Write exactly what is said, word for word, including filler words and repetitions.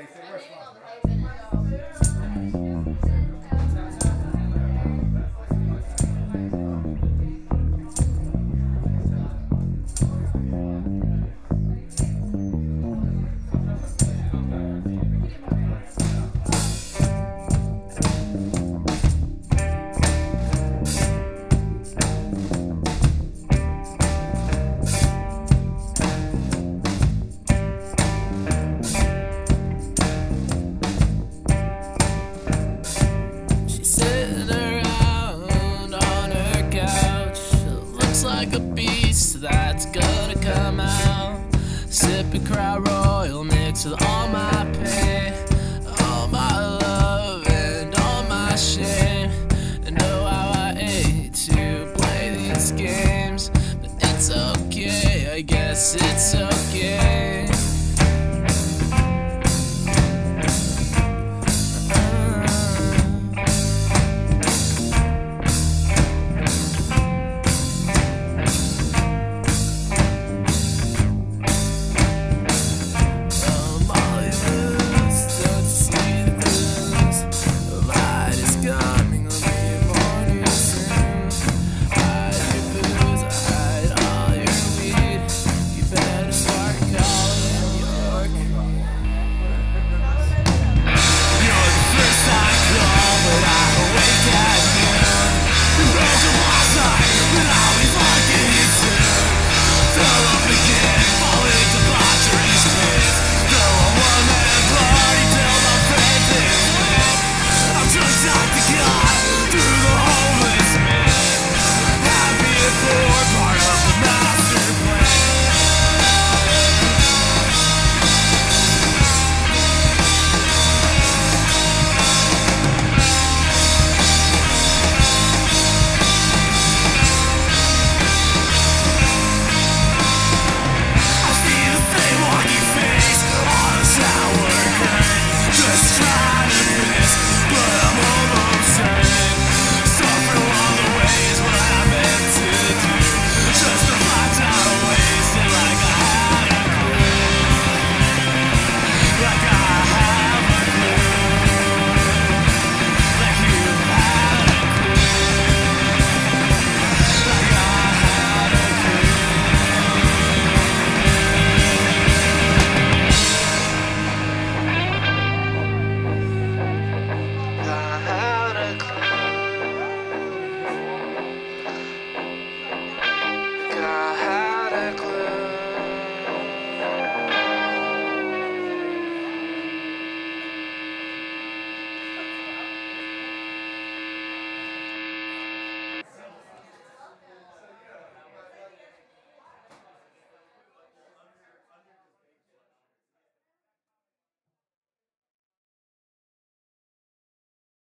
Like a beast that's gonna come out, sipping Crown Royal mixed with all my pain, all my love and all my shame. And know how I hate to play these games, but it's okay, I guess it's okay.